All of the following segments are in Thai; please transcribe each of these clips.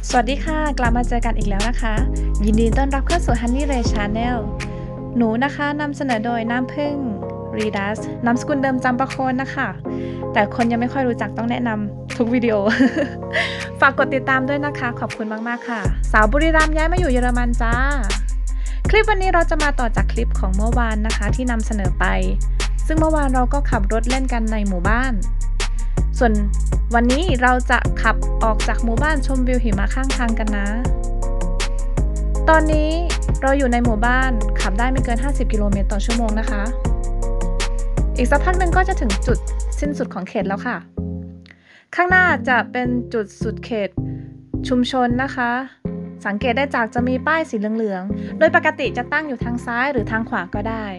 สวัสดีค่ะกลับมาเจอกันอีกแล้วนะคะยินดีต้อนรับเข้าสู่ Honey Ray Channel หนูนะคะนำเสนอโดยน้ำผึ้ง Redas นามสกุลเดิมจำประโคนนะคะแต่คนยังไม่ค่อยรู้จักต้องแนะนำทุกวิดีโอ ฝากกดติดตามด้วยนะคะขอบคุณมากๆค่ะสาวบุรีรัมย์ย้ายมาอยู่เยอรมันจ้าคลิปวันนี้เราจะมาต่อจากคลิปของเมื่อวานนะคะที่นำเสนอไปซึ่งเมื่อวานเราก็ขับรถเล่นกันในหมู่บ้านส่วนวันนี้เราจะขับออกจากหมู่บ้านชมวิวหิมะข้างทางกันนะตอนนี้เราอยู่ในหมู่บ้านขับได้ไม่เกิน50กิโลเมตรต่อชั่วโมงนะคะอีกสักพักหนึ่งก็จะถึงจุดสิ้นสุดของเขตแล้วค่ะข้างหน้าจะเป็นจุดสุดเขตชุมชนนะคะสังเกตได้จากจะมีป้ายสีเหลืองๆโดยปกติจะตั้งอยู่ทางซ้ายหรือทางขวาก็ได้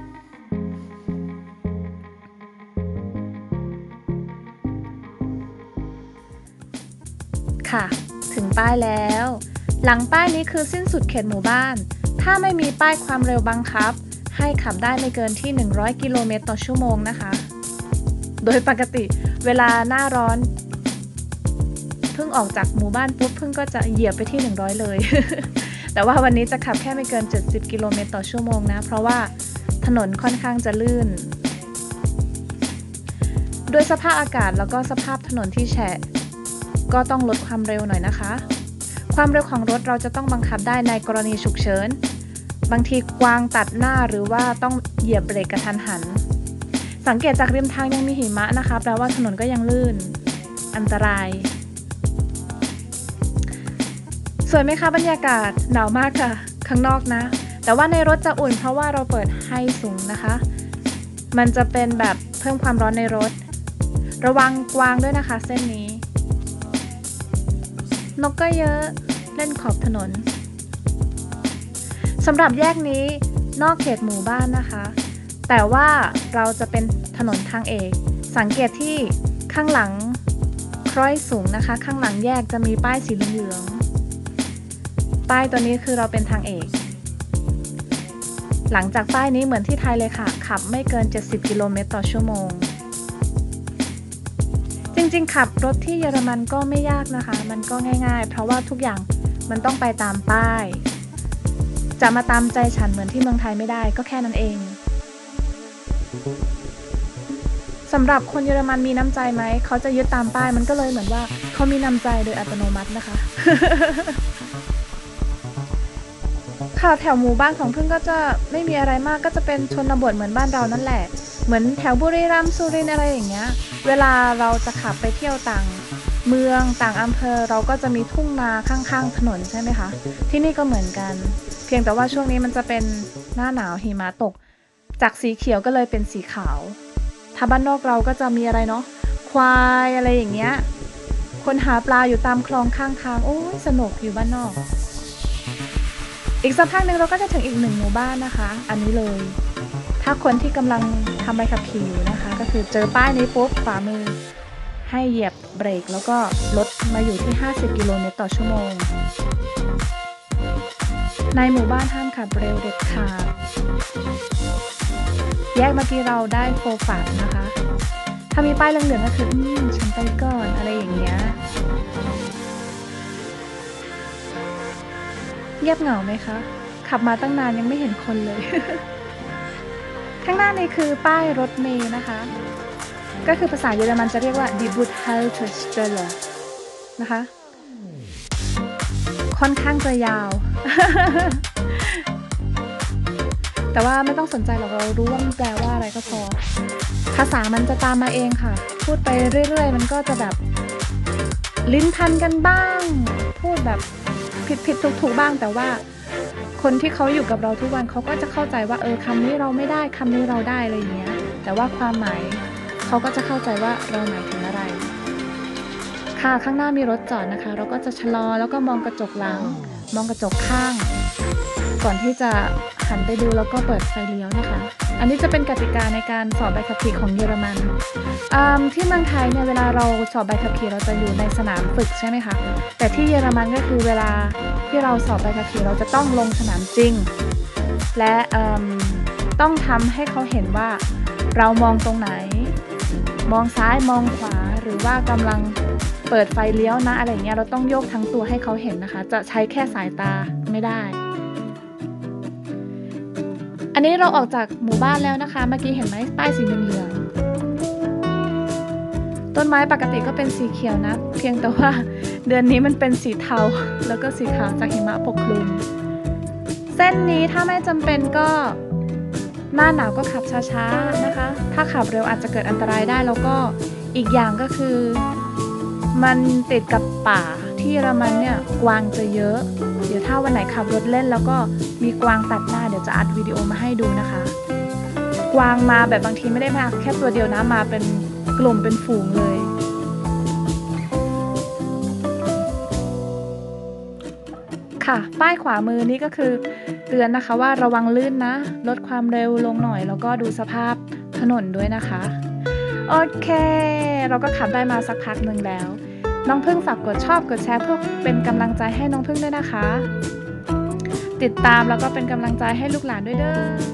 ค่ะถึงป้ายแล้วหลังป้ายนี้คือสิ้นสุดเขตหมู่บ้านถ้าไม่มีป้ายความเร็วบังคับให้ขับได้ไม่เกินที่100กิโลเมตรต่อชั่วโมงนะคะโดยปกติเวลาหน้าร้อนเพิ่งออกจากหมู่บ้านปุ๊บเพิ่งก็จะเหยียบไปที่100เลย แต่ว่าวันนี้จะขับแค่ไม่เกิน70กิโลเมตรต่อชั่วโมงนะเพราะว่าถนนค่อนข้างจะลื่นด้วยสภาพอากาศแล้วก็สภาพถนนที่แฉะก็ต้องลดความเร็วหน่อยนะคะความเร็วของรถเราจะต้องบังคับได้ในกรณีฉุกเฉินบางทีกวางตัดหน้าหรือว่าต้องเหยียบเบรกกระทันหันสังเกตจากริมทางยังมีหิมะนะคะแปลว่าถนนก็ยังลื่นอันตรายสวยไหมคะบรรยากาศหนาวมากค่ะข้างนอกนะแต่ว่าในรถจะอุ่นเพราะว่าเราเปิดไฮสูงนะคะมันจะเป็นแบบเพิ่มความร้อนในรถระวังกวางด้วยนะคะเส้นนี้นกก็เยอะเล่นขอบถนนสำหรับแยกนี้นอกเขตหมู่บ้านนะคะแต่ว่าเราจะเป็นถนนทางเอกสังเกตที่ข้างหลังคล้อยสูงนะคะข้างหลังแยกจะมีป้ายสีเหลืองๆป้ายตัวนี้คือเราเป็นทางเอกหลังจากป้ายนี้เหมือนที่ไทยเลยค่ะขับไม่เกิน70กิโลเมตรต่อชั่วโมงจริงๆขับรถที่เยอรมันก็ไม่ยากนะคะมันก็ง่ายๆเพราะว่าทุกอย่างมันต้องไปตามป้ายจะมาตามใจฉันเหมือนที่เมืองไทยไม่ได้ก็แค่นั้นเองสำหรับคนเยอรมันมีน้ำใจไหมเขาจะยึดตามป้ายมันก็เลยเหมือนว่าเขามีน้ำใจโดยอัตโนมัตินะคะ ค่ะแถวหมู่บ้านของพึ่งก็จะไม่มีอะไรมากก็จะเป็นชนบทเหมือนบ้านเรานั่นแหละเหมือนแถวบุรีรัมย์สุรินทร์อะไรอย่างเงี้ยเวลาเราจะขับไปเที่ยวต่างเมืองต่างอำเภอเราก็จะมีทุ่งนาข้างๆถนนใช่ไหมคะที่นี่ก็เหมือนกันเพียงแต่ว่าช่วงนี้มันจะเป็นหน้าหนาวหิมะตกจากสีเขียวก็เลยเป็นสีขาวถ้าบ้านนอกเราก็จะมีอะไรเนาะควายอะไรอย่างเงี้ยคนหาปลาอยู่ตามคลองข้างทางโอ้ยสนุกอยู่บ้านนอกอีกสักพักหนึ่งเราก็จะถึงอีกหนึ่งหมู่บ้านนะคะอันนี้เลยถ้าคนที่กำลังทำใบขับขี่อยู่นะคะก็คือเจอป้ายนี้ปุ๊บขวามือให้เหยียบเบรกแล้วก็ลดมาอยู่ที่50กิโลเมตรต่อชั่วโมงในหมู่บ้านห้ามขับเร็วเด็ดขาดแยกเมื่อกี้เราได้โฟฟัดนะคะถ้ามีป้ายเหลืองๆก็คือฉันไปก่อนอะไรอย่างเงี้ยเงียบเหงาไหมคะขับมาตั้งนานยังไม่เห็นคนเลย ข้างหน้านี่คือป้ายรถเมล์นะคะก็คือภาษาเยอรมันจะเรียกว่า Die Bushaltestelle นะคะค่อนข้างจะยาว แต่ว่าไม่ต้องสนใจหรอกเรารู้ว่ามันแปลว่าอะไรก็พอภาษามันจะตามมาเองค่ะพูดไปเรื่อยๆมันก็จะแบบลิ้นพันกันบ้างพูดแบบผิดถูกบ้างแต่ว่าคนที่เขาอยู่กับเราทุกวันเขาก็จะเข้าใจว่าคำนี้เราไม่ได้คำนี้เราได้อะไรอย่างเงี้ยแต่ว่าความหมายเขาก็จะเข้าใจว่าเราหมายถึงอะไรค่ะข้างหน้ามีรถจอดนะคะเราก็จะชะลอแล้วก็มองกระจกหลังมองกระจกข้างก่อนที่จะหันไปดูแล้วก็เปิดไฟเลี้ยวนะคะอันนี้จะเป็นกติกาในการสอบใบขับขี่ของเยอรมันที่เมืองไทยเนี่ยเวลาเราสอบใบขับขี่เราจะอยู่ในสนามฝึกใช่ไหมคะแต่ที่เยอรมันก็คือเวลาที่เราสอบใบขับขี่เราจะต้องลงสนามจริงและต้องทำให้เขาเห็นว่าเรามองตรงไหนมองซ้ายมองขวาหรือว่ากำลังเปิดไฟเลี้ยวนะอะไรเงี้ยเราต้องโยกทั้งตัวให้เขาเห็นนะคะจะใช้แค่สายตาไม่ได้อันนี้เราออกจากหมู่บ้านแล้วนะคะเมื่อกี้เห็นไหมป้ายสีเหลืองต้นไม้ปกติก็เป็นสีเขียวนะเพียงแต่ว่าเดือนนี้มันเป็นสีเทาแล้วก็สีขาวจากหิมะปกคลุมเส้นนี้ถ้าไม่จำเป็นก็หน้าหนาวก็ขับช้าๆนะคะถ้าขับเร็วอาจจะเกิดอันตรายได้แล้วก็อีกอย่างก็คือมันติดกับป่าที่เยอรมันเนี่ยกวางจะเยอะเดี๋ยวถ้าวันไหนขับรถเล่นแล้วก็มีกวางตัดหน้าเดี๋ยวจะอัดวิดีโอมาให้ดูนะคะกวางมาแบบบางทีไม่ได้มาแค่ตัวเดียวนะมาเป็นกลุ่มเป็นฝูงเลยค่ะป้ายขวามือนี่ก็คือเตือนนะคะว่าระวังลื่นนะลดความเร็วลงหน่อยแล้วก็ดูสภาพถนนด้วยนะคะโอเคเราก็ขับได้มาสักพักหนึ่งแล้วน้องพึ่งฝากกดชอบกดแชร์เพื่อเป็นกำลังใจให้น้องพึ่งด้วยนะคะติดตามแล้วก็เป็นกำลังใจให้ลูกหลานด้วยเด้อ